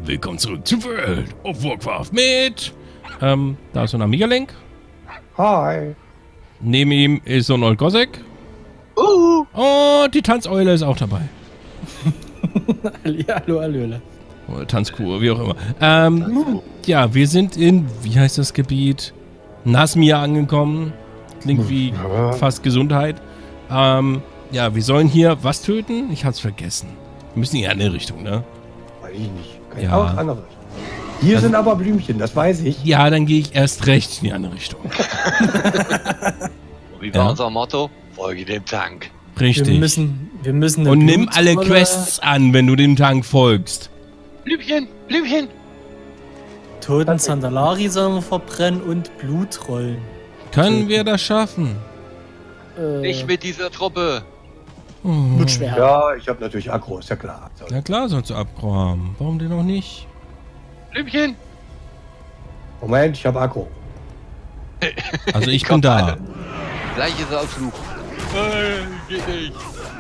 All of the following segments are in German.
willkommen zurück zur Welt of Warcraft mit... da ist so ein Amiga-Link. Hi. Neben ihm ist so ein Old Gossek. Und die Tanzeule ist auch dabei. Ja, hallo, hallo. Oder Tanzkur, wie auch immer. Ja, wir sind in, wie heißt das Gebiet? Nasmir angekommen. Klingt wie fast Gesundheit. Ja, wir sollen hier was töten? Ich hab's vergessen. Wir müssen in die andere Richtung, ne? Weiß ich nicht. Keine Ja. andere. Hier sind aber Blümchen, das weiß ich. Ja, dann gehe ich erst recht in die andere Richtung. Wie war unser Motto? Folge dem Tank. Richtig. Wir müssen eine Und nimm alle Blutrolle- Quests an, wenn du dem Tank folgst. Blümchen, Blümchen. Toten Sandalari sollen wir verbrennen und Blutrollen. Können wir das schaffen? Nicht mit dieser Truppe. Wird schwer. Ja, ich habe natürlich Aggro, ist ja klar. So. Na klar sollst du Aggro haben. Warum denn noch nicht? Blümchen. Moment, ich habe Aggro. Also ich bin Kommt da. alle. Gleiches Ausflug. Geht nicht.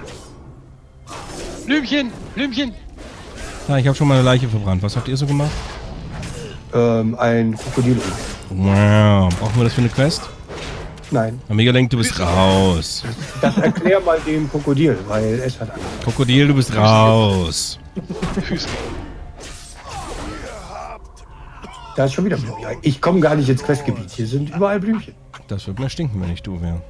Blümchen, Blümchen. Ja, ich habe schon mal eine Leiche verbrannt. Was habt ihr so gemacht? Ein Krokodil. Wow. Brauchen wir das für eine Quest? Nein, Amiga Link, du bist raus. das erklär mal dem Krokodil, weil es hat Angst. Krokodil, du bist raus. Da ist schon wieder Blümchen. Ja, ich komme gar nicht ins Questgebiet. Hier sind überall Blümchen. Das wird mir stinken, wenn ich du wäre.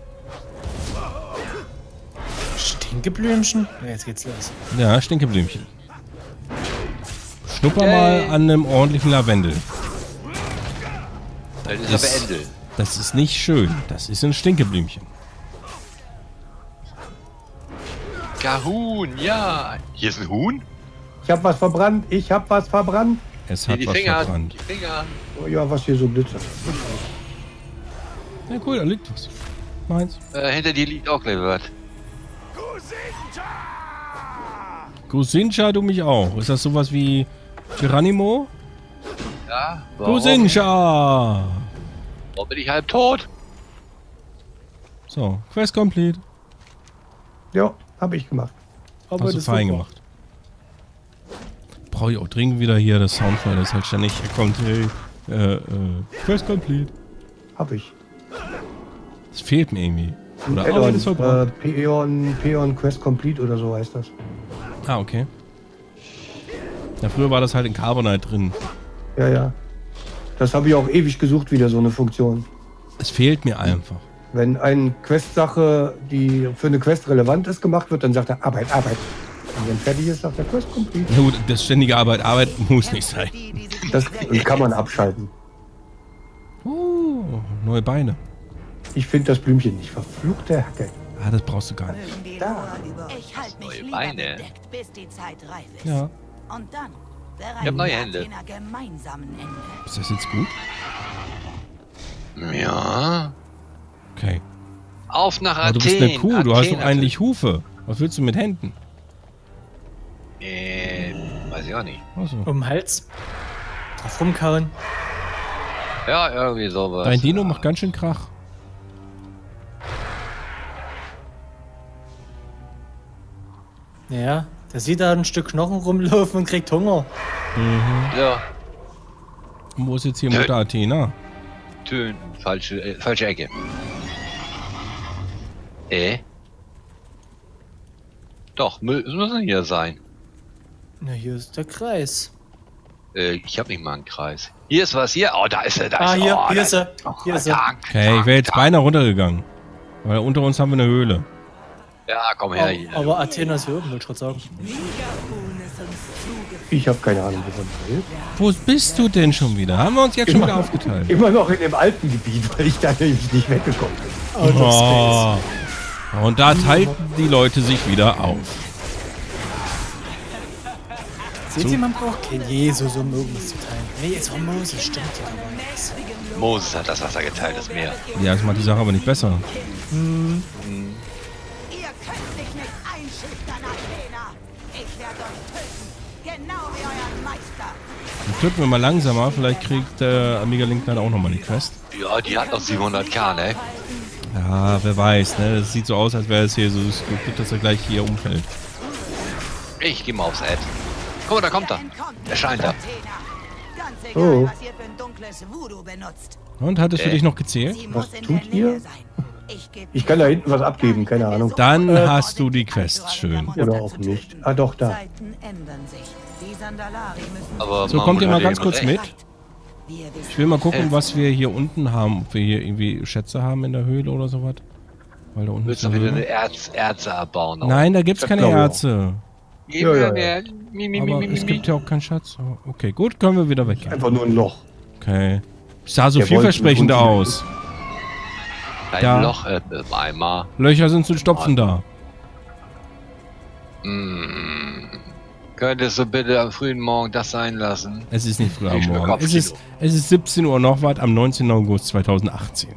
Stinkeblümchen? Ja, jetzt geht's los. Ja, Stinkeblümchen. Schnupper mal an einem ordentlichen Lavendel. Das ist aber Ende. Das ist nicht schön. Das ist ein Stinkeblümchen. Kahun, ja. Hier ist ein Huhn? Ich habe was verbrannt. Ich habe was verbrannt. Es Nee, hat die was Finger, verbrannt. die Finger. Oh ja, was hier so glitzert. Ja, cool, da liegt was. Meins. Hinter dir liegt auch gleich was. Gusincha, du mich auch. Ist das sowas wie Geronimo? Ja, warum? Gusincha! Warum bin ich halb tot? So, Quest complete. Ja, habe ich gemacht. Aber Hast du fein gemacht. Brauche ich auch dringend wieder hier das Soundfile, das halt ständig kommt. Hey, Quest complete. Habe ich. Das fehlt mir irgendwie. Oder Add-on, alles verbrannt. Peon Quest Complete oder so heißt das. Ah, okay. Ja, früher war das halt in Carbonite drin. Ja, ja. Das habe ich auch ewig gesucht, wieder so eine Funktion. Es fehlt mir einfach. Wenn eine Quest-Sache, die für eine Quest relevant ist, gemacht wird, dann sagt er Arbeit, Arbeit. Und wenn fertig ist, sagt er Quest Complete. Na gut, das ständige Arbeit muss nicht sein. Das kann man abschalten. Neue Beine. Ich finde das Blümchen nicht. Verfluchte Hacke. Ah, das brauchst du gar nicht. Ich halte mich Neue lieber Beine. bedeckt, bis die Zeit reif ist. Ja. Und dann Ich hab neue Hände. einer gemeinsamen Ende. Ist das jetzt gut? Ja. Okay. Auf nach Aber Athen. du bist eine Kuh, du hast Athen doch eigentlich Hufe. Was willst du mit Händen? Weiß ich auch nicht. Achso. Um den Hals. Drauf rumkauen. Ja, irgendwie sowas. Dein Dino macht ganz schön Krach. Ja, der sieht da ein Stück Knochen rumlaufen und kriegt Hunger. Ja, Und wo ist jetzt hier Mutter Athena? Tönen. Falsche Ecke. Doch, es müssen hier sein. Na, hier ist der Kreis. Ich hab nicht mal einen Kreis. Hier ist was, hier. Oh, da ist er, da Ah, ist hier, oh, hier da ist er. Hier ist er. Dank, Okay, ich wäre jetzt beinahe runtergegangen. Weil unter uns haben wir eine Höhle. Ja, komm her hier. Aber Athena ist hier oben, wollte ich gerade sagen. Ich habe keine Ahnung, wovon du willst. Wo bist du denn schon wieder? Haben wir uns jetzt schon wieder aufgeteilt? Immer noch in dem alten Gebiet, weil ich da nämlich nicht weggekommen bin. Out of space. Oh. Und da teilten die Leute sich wieder auf. Seht ihr, man braucht kein Jesus, um irgendwas zu teilen. Nee, es war Moses, stimmt ja. Aber Moses hat das Wasser geteilt, das Meer. Ja, das macht die Sache aber nicht besser. Ihr könnt mich nicht einschüchtern, Athena. Ich werde euch töten. Genau wie euren Meister. Dann töten wir mal langsamer. Vielleicht kriegt der Amiga Link dann auch nochmal die Quest. Ja, die hat noch 700k, ne? Ja, wer weiß, ne? Das sieht so aus, als wäre es hier so gut, dass er gleich hier umfällt. Ich geh mal aufs Ad. Guck mal, da kommt er. Er scheint da. Ganz egal, was ihr für ein dunkles Voodoo benutzt. Und hattest du dich noch gezählt? Sie Was muss in tut der Nähe ihr? sein. Ich kann da hinten was abgeben, keine Ahnung. Dann hast du die Quest. Schön. Oder auch nicht. Ah, doch, da. Zeiten ändern sich. Die Sandalari müssen Aber So, man kommt ihr muss mal ganz eben kurz recht. mit. Wir wissen, Ich will mal gucken, was wir hier unten haben. Ob wir hier irgendwie Schätze haben in der Höhle oder sowas. Weil da unten Willst ist du eine wieder Höhle. eine Erze abbauen? Nein, da gibt's Das keine glaube ich auch. Erze. Ja, ja, ja. Aber es gibt ja auch keinen Schatz. Oh, okay, gut, können wir wieder weggehen. Einfach nur ein Loch. Okay. Sah so Der vielversprechend Wolken- aus. Ein Da. Loch, Eimer. Löcher sind zu stopfen da. Könntest du bitte am frühen Morgen das sein lassen? Es ist nicht früh am Ich schmecke Morgen. Kopfkino. Es ist 17 Uhr noch was am 19. August 2018.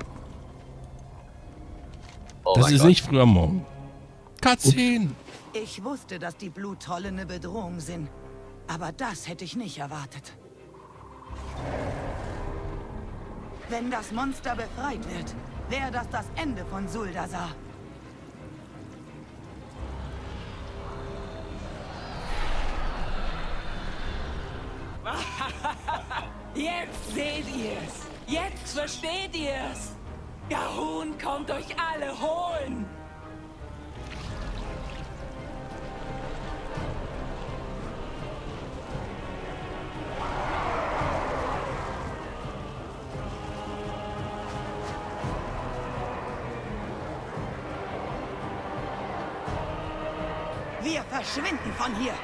Oh Das mein ist Gott. nicht früh am Morgen. Cutscene. ich wusste, dass die Bluttrolle eine Bedrohung sind. Aber das hätte ich nicht erwartet. Wenn das Monster befreit wird, wäre das Ende von Zuldasar. Jetzt seht ihr's. Jetzt versteht ihr's. Gahun kommt euch alle holen. Wir verschwinden von hier.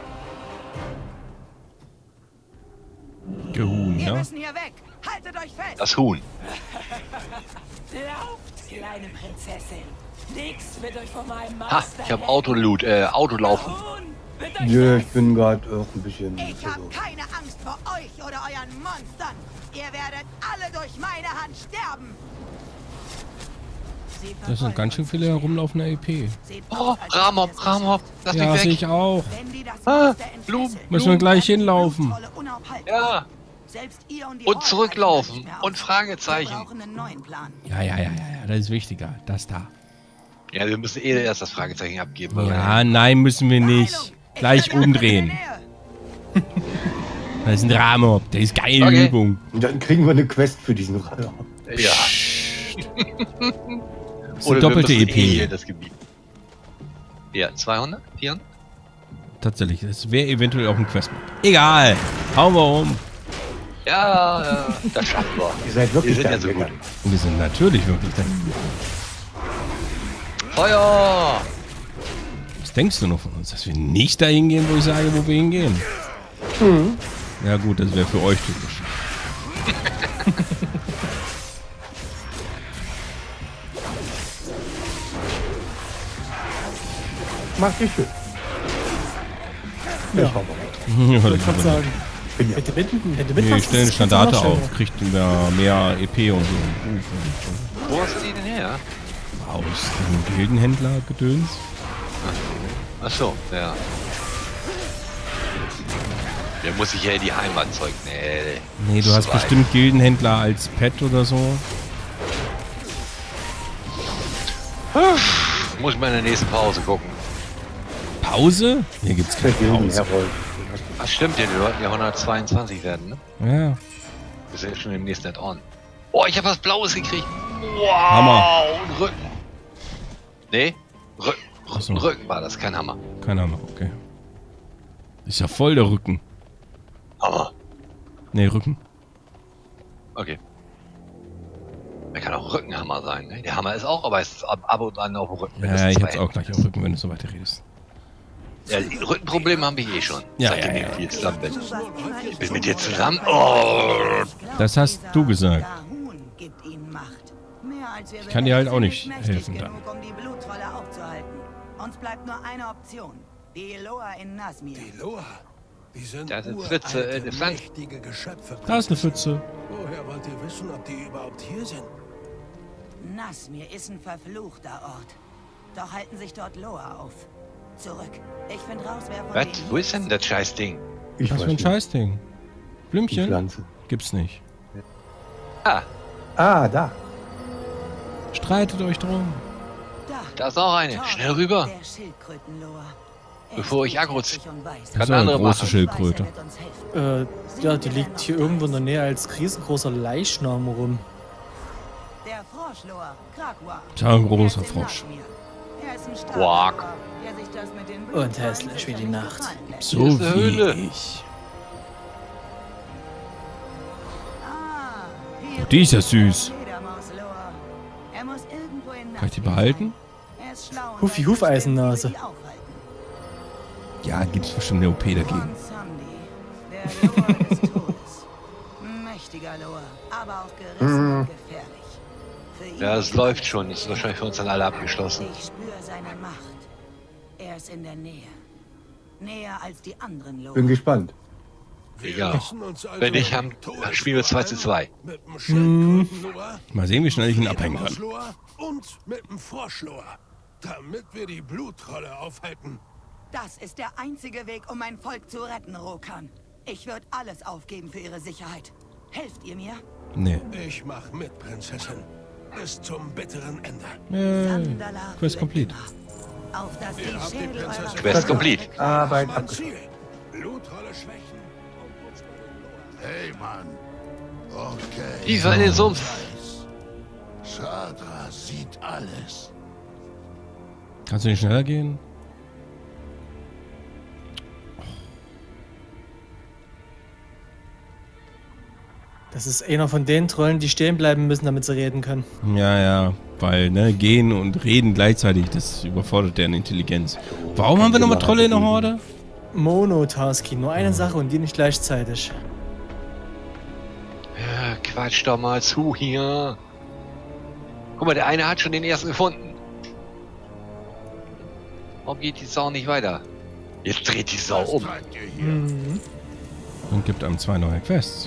Gehuhn, Wir ja? müssen hier weg. Haltet euch fest. Das Huhn. Lauft, kleine Prinzessin. Nix wird euch von meinem Ha, Master ich hab Autoloot, Autolaufen. Gahun wird euch Nö, ich bin gerade auch ein bisschen. Ich habe keine Angst vor euch oder euren Monstern. Ihr werdet alle durch meine Hand sterben. Sie Das sind ganz schön viele herumlaufende EP. Seht Oh, aus, als Ramop, ob ihr es Ramop, lass Ja, mich sehe weg. ich auch. Wenn die das Ah, Monster Blumen, entfesseln, Müssen wir gleich bleibt die hinlaufen. Bluttrolle unaufhaltbar. Ja, Selbst ihr und die und Horde zurücklaufen halten euch nicht mehr und auf. Fragezeichen. Wir brauchen einen neuen Plan. Ja, das ist wichtiger. Das da. Ja, wir müssen erst das Fragezeichen abgeben. weil Ja, nein, müssen wir nicht. Heilung. Ich Gleich bin in der umdrehen. Nähe. Das ist ein Ramob. Der ist geile Okay. Übung. Und dann kriegen wir eine Quest für diesen Radar. Ja. Das ist eine doppelte wir müssen hier EP. das Gebiet. Ja, 200? 400? Tatsächlich. Das wäre eventuell auch ein Questmod. Egal. Hauen wir um. Ja, das schaffen wir. Ihr seid Wir wirklich sind ja da so gut. gegangen. Und wir sind natürlich wirklich da. Feuer! Was denkst du noch von uns? Dass wir nicht dahin gehen, wo ich sage, wo wir hingehen? Ja gut, das wäre für euch typisch. Mach dich schön. Ja. Ich hau mal. Ja, Ich das wollte gerade sagen. Bin ja. Wenn du nee, mitmachst, ich stelle eine ist es Standarte noch schneller. auf. Kriegt mehr EP und so. Wo hast du die denn her? Aus dem Gildenhändler-Gedöns. Ach so, ja. Der muss sich ja in die Heimat zeugen. Nee, Nee, du hast Schwein. bestimmt Gildenhändler als Pet oder so. Muss ich mal in der nächsten Pause gucken. Pause? Hier gibt's keine Vergilden, Pause. Herold. Ach stimmt ja, die wollten ja 122 werden, ne? Ja. Das ist ja schon im nächsten Add-on. Oh, ich habe was Blaues gekriegt. Wow, Hammer. und Rücken. Nee, Rücken. Ach so. Rücken war das, kein Hammer. Keine Ahnung, okay. Ist ja voll der Rücken. Hammer. Nee, Rücken. Okay. Er kann auch Rückenhammer sein, ne? Der Hammer ist auch, aber es ist ab und an auf dem Rücken. wenn Ja, das ich zwei hab's auch gleich auf Rücken, wenn du so weiter redest. Ja, die Rückenprobleme habe ich eh schon. Ja, seitdem ja, ich ja. mit dir zusammen bin. Was immer Ich bin mit dir zusammen. Oh. Das hast du gesagt. Gahun gibt ihnen Macht. Mehr als wir Ich kann dir halt auch nicht sind mächtig helfen dann. genug, um die Bluttrolle aufzuhalten. Uns bleibt nur eine Option. Die Eloa in Nasmir. Die Loa, die sind Da ist eine Pfütze, eine Pflanze. mächtige Geschöpfe. Da ist eine Pfütze. Woher wollt ihr wissen, ob die überhaupt hier sind? Nasmir ist ein verfluchter Ort. Doch halten sich dort Loa auf. Zurück. Ich finde raus, wer von Was? denen Wo ist denn das Scheißding? Ich Was weiß für ein nicht. Scheißding. Die Blümchen? Pflanze. Gibt's nicht. Ah, Ah, da. Streitet euch drum. Da. da ist auch eine. Torg, Schnell rüber. Der Schildkrötenloa. Bevor ich aggro ziehe. Das ist eine große Schildkröte. Ja, die liegt hier irgendwo in der Nähe als riesengroßer Leichnam rum. Der Froschlohr, Krakua. Tja, ein großer Frosch. Er ist ein starker Quack. Lohr, der sich das mit den Und hässlich wie die Nacht. So Hier ist eine Höhle. wie ich. Ah, Die ist ja süß. Fledermauslohr. Er muss irgendwo in Kann ich die behalten? Er ist schlau und Hufi weiß Hufeisennase. bestimmt, wie wir die aufhalten. Ja, gibt's bestimmt eine OP dagegen. Von Sandy, der Lohr des Todes. Mächtiger Lohr, aber auch gerissen und gefährlich. Für ihn Ja, es läuft schon. Das ist wahrscheinlich für uns dann alle abgeschlossen. Ich spüre seine Macht. Er ist in der Nähe. Näher als die anderen Lohr. Bin gespannt. Egal. Wenn nicht, spielen wir 2:2. Mit dem Schildkrötenlohr, Mal sehen, wie schnell ich ihn abhängen kann. Fledermauslohr und mit dem Froschlohr. Damit wir die Blutrolle aufhalten. Das ist der einzige Weg, um mein Volk zu retten, Rokan. Ich würde alles aufgeben für ihre Sicherheit. Helft ihr mir? Nee. Ich mach mit, Prinzessin. Bis zum bitteren Ende. Sandala Quest complete. Flitmar. Auf das Ihr habt die die Schädel eurer Prinzessin. Quest complete. Arbeit Mein abgeschlossen. Ziel. Blutrolle schwächen. Hey, Mann. Okay. Tiefer in den Sumpf. Sadra sieht alles. Kannst du nicht schneller gehen? Das ist einer von den Trollen, die stehen bleiben müssen, damit sie reden können. Ja, ja, weil, ne, gehen und reden gleichzeitig, das überfordert deren Intelligenz. Warum haben wir nochmal Trolle in der Horde? Monotasking, nur eine Sache und die nicht gleichzeitig. Ja, quatsch doch mal zu hier. Guck mal, der eine hat schon den ersten gefunden. Warum geht die Sau nicht weiter? Jetzt dreht die Sau um. Treibt ihr hier? Und gibt einem 2 neue Quests.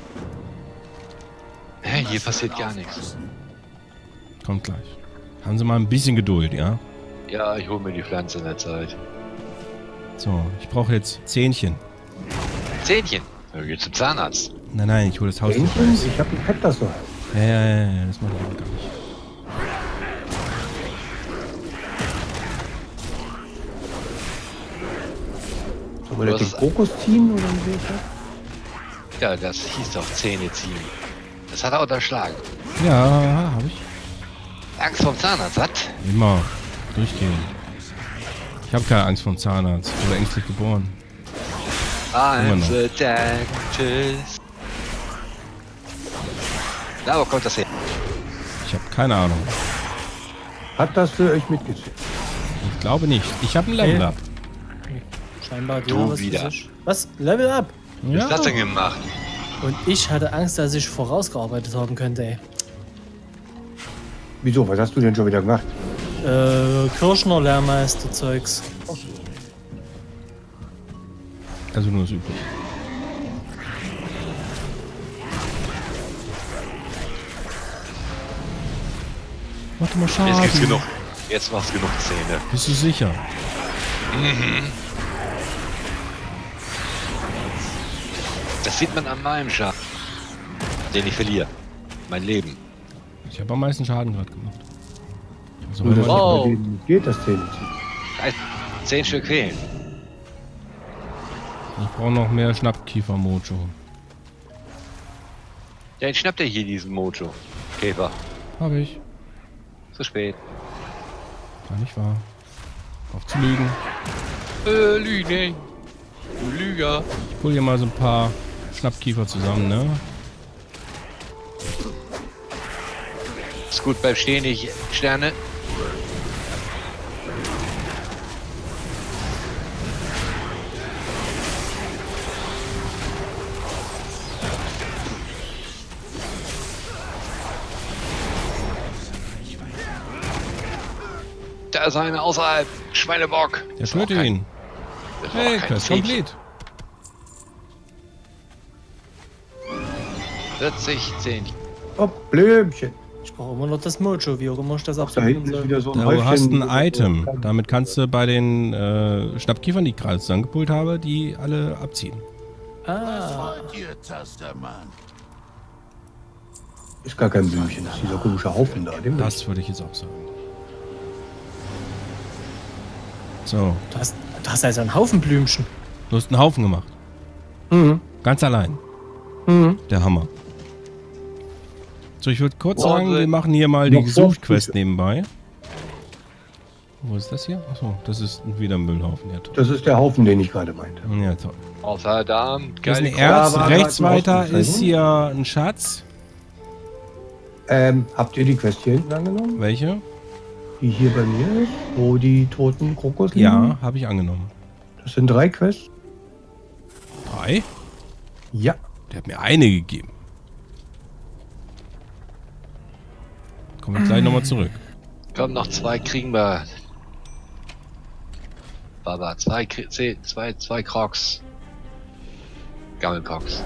Hä, hier passiert gar nichts. Kommt gleich. Haben Sie mal ein bisschen Geduld, ja? Ja, ich hole mir die Pflanze in der Zeit. So, ich brauche jetzt Zähnchen. Zähnchen. Wir gehen zum Zahnarzt. Nein, nein, ich hole das Haus. Hähnchen? Ich hab ein Pet, das so heißt. Ja, das mache ich aber gar nicht. Soll man das den Kokos ziehen oder wie ist das? Ja, das hieß doch Zähne ziehen. Das hat er unterschlagen. Ja, habe ich. Angst vom Zahnarzt hat? Immer. Durchgehen. Ich habe keine Angst vor dem Zahnarzt. Ich wurde ängstlich geboren. I'm noch. the dentist. Da, wo kommt das her? Ich habe keine Ahnung. Hat das für euch mitgezählt? Ich glaube nicht. Ich habe ein Level Up. Scheinbar Du was wieder. weiß ich. Was? Level up? Was Ja. hast du das denn gemacht? Und ich hatte Angst, dass ich vorausgearbeitet haben könnte, ey. Wieso? Was hast du denn schon wieder gemacht? Kirschner Lehrmeister-Zeugs. Also nur das üblich. Mach doch mal Schaden. Jetzt gibt's genug. Jetzt machst du genug Zähne. Bist du sicher? Das sieht man an meinem Schaden, den ich verliere. Mein Leben. Ich habe am meisten Schaden gerade gemacht. Also, Nur, dass Wow. bei denen nicht geht, das Zähne ziehen. 10 Stück fehlen. ich brauche noch mehr Schnappkiefer-Mojo. Ja, jetzt schnappt er hier diesen Mojo. Käfer. Habe ich. Zu spät. War nicht wahr. Auf zu lügen. Lüge. Du Lüger. Ich hol hier mal so ein paar Schnappkiefer zusammen, ne? Ist gut beim Stehen, die Sterne. Da ist einer außerhalb. Schweinebock. Der tötet ihn. Das war Hey, kein Quest Zähnchen. complete. 40 Zähnchen. Oh, Blümchen. Ich brauche immer noch das Mojo, wie auch immer ich das Da absolvieren hinten ist soll. wieder so ein Du hast Häufchen. ein Item. Damit kannst du bei den Schnappkiefern, die ich gerade zusammengepult habe, die alle abziehen. Ah, Wollt ihr, Tastermann? Ist gar kein Blümchen, das ist dieser komische Haufen da. Den Das würde ich jetzt auch sagen. So, du hast Du hast also einen Haufen Blümchen. Du hast einen Haufen gemacht. Mhm. Ganz allein. Mhm. Der Hammer. So, ich würde kurz Boah, sagen, wir machen hier mal die noch so Suchquest nebenbei. Wo ist das hier? Achso, das ist wieder ein Müllhaufen. Ja, toll. Das ist der Haufen, den ich gerade meinte. Ja, toll. Außerdem, Hier ist ein geile Erz, Karte. rechts Ja, weiter warte, ist hier ein Schatz. Habt ihr die Quest hier hinten angenommen? Welche? Die hier bei mir ist, wo die toten Krokos liegen? Ja, habe ich angenommen. Das sind 3 Quests. 3? Ja. Der hat mir eine gegeben. Kommen wir gleich nochmal zurück. Komm, noch 2 kriegen wir. Baba, 2 Crocs. Gammelcox.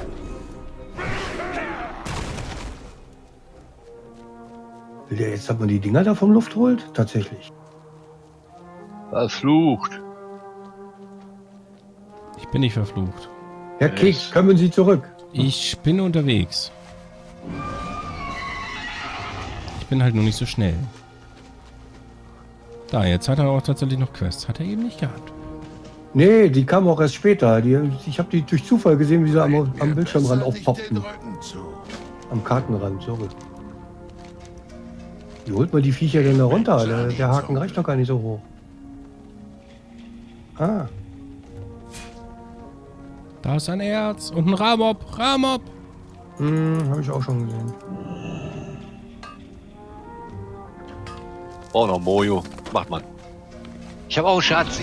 Will der jetzt, dass man die Dinger da vom Luft holt? Tatsächlich. Verflucht. Ich bin nicht verflucht. Herr Keks, kommen Sie zurück. Ich bin unterwegs. Ich bin halt nur nicht so schnell. Da, jetzt hat er auch tatsächlich noch Quests. Hat er eben nicht gehabt. Nee, die kamen auch erst später. Ich habe die durch Zufall gesehen, wie sie am Bildschirmrand aufpoppten. Am Kartenrand, sorry. Wie holt man die Viecher denn da runter? Der Haken reicht doch gar nicht so hoch. Ah. Da ist ein Erz und ein Ramob. Ramob! Habe ich auch schon gesehen. Oh, noch Mojo. Macht man. Ich habe auch Schatz.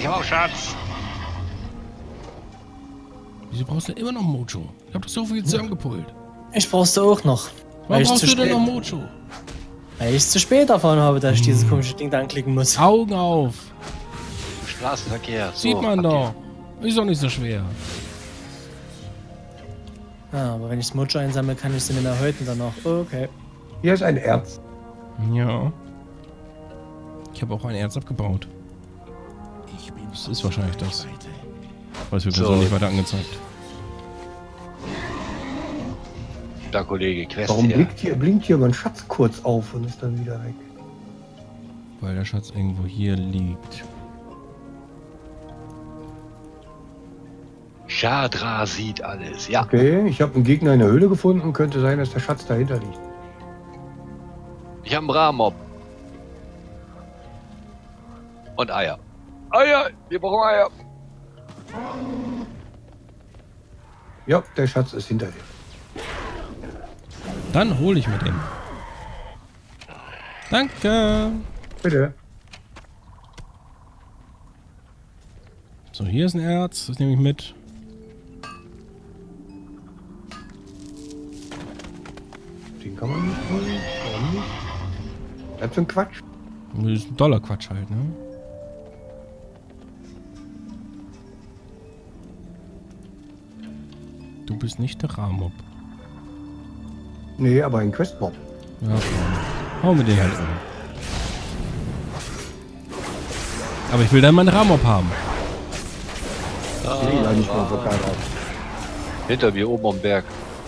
Wieso brauchst du immer noch Mojo? Ich hab doch so viel zusammengepult. Ich brauchst du auch noch. Warum ich brauchst zu du denn spät- noch Mojo? Weil ich zu spät davon habe, dass ich dieses komische Ding da anklicken muss. Augen auf. Straßenverkehr. So, Sieht man Verkehr. doch. Ist doch nicht so schwer. Ah, aber wenn ich das Mojo einsammle, kann ich sie nicht mehr häuten dann noch. Okay. Hier ist ein Erz. Ja. Ich habe auch ein Erz abgebaut. Das ist wahrscheinlich das. Aber es wird mir so nicht weiter angezeigt. Da, Kollege, Quest Warum hier. blinkt hier mein Schatz kurz auf und ist dann wieder weg? Weil der Schatz irgendwo hier liegt. Shadra sieht alles. Ja. Okay, ich habe einen Gegner in der Höhle gefunden. Könnte sein, dass der Schatz dahinter liegt. Ich habe einen Ramob. Und Eier. Eier! Wir brauchen Eier. Ja, der Schatz ist hinter dir. Dann hole ich mir den. Danke. Bitte. So, hier ist ein Erz. Das nehme ich mit. Den kann man nicht holen. Warum nicht? Das ist ein Quatsch. Das ist ein Dollar-Quatsch halt, ne? Du bist nicht der Ramob. Nee, aber ein Questmob. Ja, okay. Hau mir den halt um. Aber ich will dann meinen Ramob haben. Nee, nicht mal so geil aus. Hinter mir oben am Berg.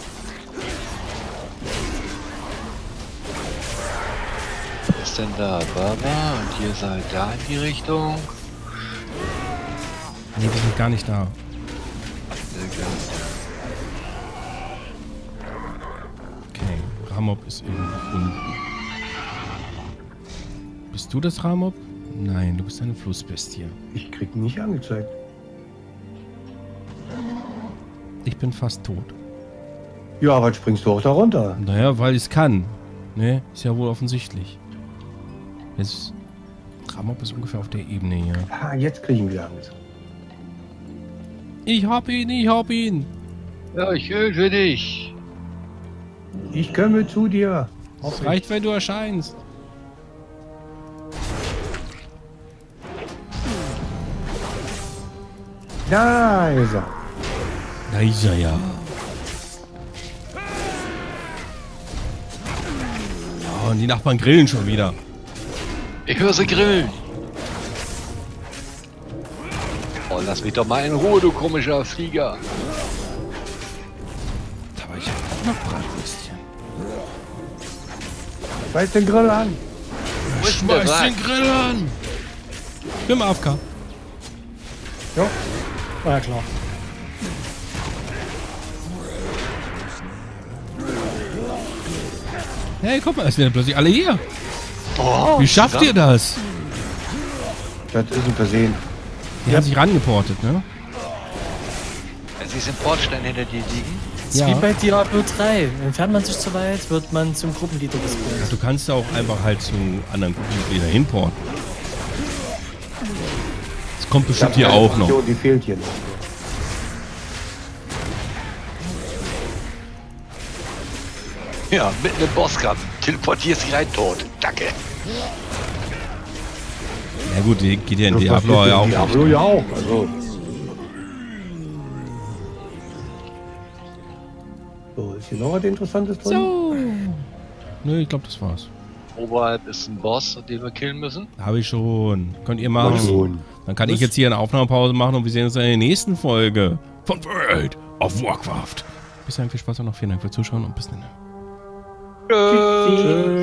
Was ist denn da? Baba? Und ihr seid da in die Richtung? Nee, wir sind gar nicht da. Okay, Ramob ist irgendwo unten. Bist du das Ramob? Nein, du bist eine Flussbestie. Ich krieg ihn nicht angezeigt. Ich bin fast tot. Ja, aber springst du auch da runter? Naja, weil ich es kann. Ne, ist ja wohl offensichtlich. Jetzt, Ramob ist ungefähr auf der Ebene hier. Ah, jetzt krieg ich ihn wieder angezeigt. Ich hab ihn, ich hab ihn. Ja, ich helfe dich. Ich komme zu dir. Es reicht, wenn du erscheinst. Da ist er. Da ist er ja. Oh, und die Nachbarn grillen schon wieder. Ich höre sie grillen. Oh, lass mich doch mal in Ruhe, du komischer Flieger. Da war ich auch noch Bratwürstchen. Schmeiß den Grill an. Wo ist denn der Schmeiß Sack? den Grill an. Ich bin mal AFK. Ja. War ja klar. Hey, guck mal, es sind ja plötzlich alle hier. Oh, Wie schafft ihr das? Das ist ein Versehen. Die haben sich rangeportet, ne? Wenn sie im Bordstein hinter dir liegen. Das ist wie bei Diablo 3. Entfernt man sich zu weit, wird man zum Gruppenleader gespawnt. Du kannst auch einfach halt zu anderen Gruppenmitgliedern hinporten. Das kommt bestimmt hier auch noch. Die fehlt hier noch. Ja, mitten im Bosskampf. Teleportierst dich rein, tot. Danke. Ja gut, die geht ja in Das Diablo passiert ja auch. in Diablo ja auch. Also. So, ist hier noch was Interessantes drin? So. Nö, ich glaube, das war's. Oberhalb ist ein Boss, den wir killen müssen. Habe ich schon. Könnt ihr machen. Schon. Dann kann ich jetzt hier eine Aufnahmepause machen und wir sehen uns in der nächsten Folge von World of Warcraft. Bis dahin, viel Spaß und noch vielen Dank fürs Zuschauen und bis dann. Tschüss. Tschüss.